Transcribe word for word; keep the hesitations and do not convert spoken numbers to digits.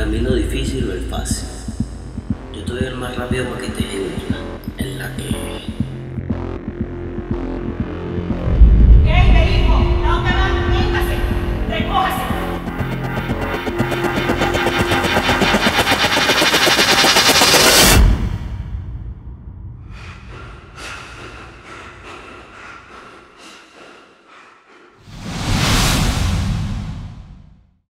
camino difícil o el fácil. Yo te doy el más rápido para que te llegue.